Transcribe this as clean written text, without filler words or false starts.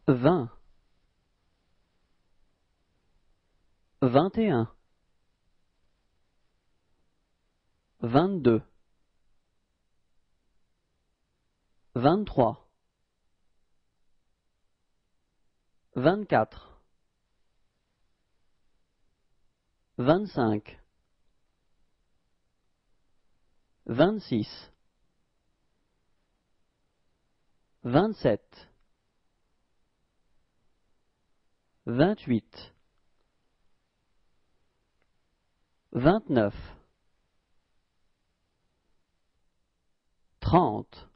20, 21, 22, 23, 24, 25, 26, 27, 28, 29, 30,